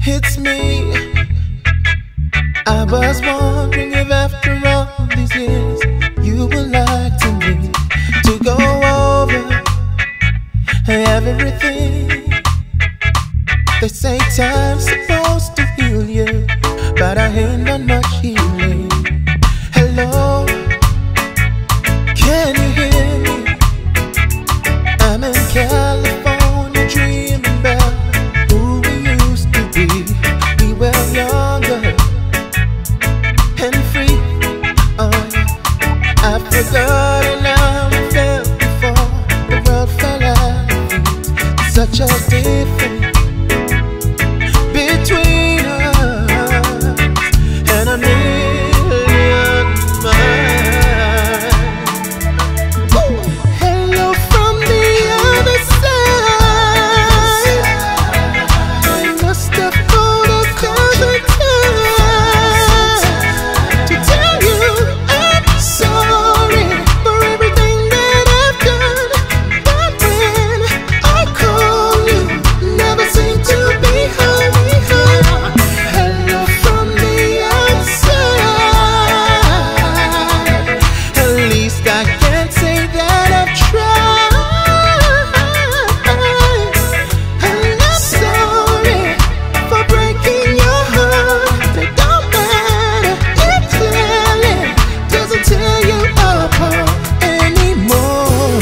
It's me. I was wondering if after all these years you would like to me to go over everything. They say time's supposed to heal you, but I ain't done much healing. Hello, can you hear me? I'm in California dreaming about who we used to be. We were younger and free. Oh yeah, I've forgotten how it felt before the world fell out of feet. Such a difference between us and a million miles. Hello from the other side. I must have thought 1,000 times to tell you I'm sorry for everything that I've done. But when I call you, never seem to be home. Hello from the outside. At least I can say that I've tried. And I'm sorry for breaking your heart. It don't matter, it clearly doesn't tear you apart anymore.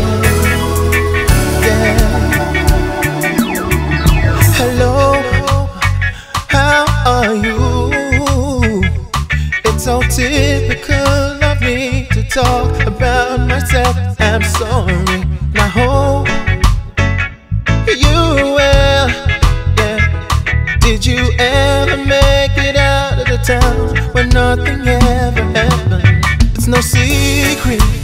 Yeah. Hello, how are you? It's so typical of me to talk about myself. I'm sorry. Now hope you well. Yeah. Did you ever make it out of the town where nothing ever happened? It's no secret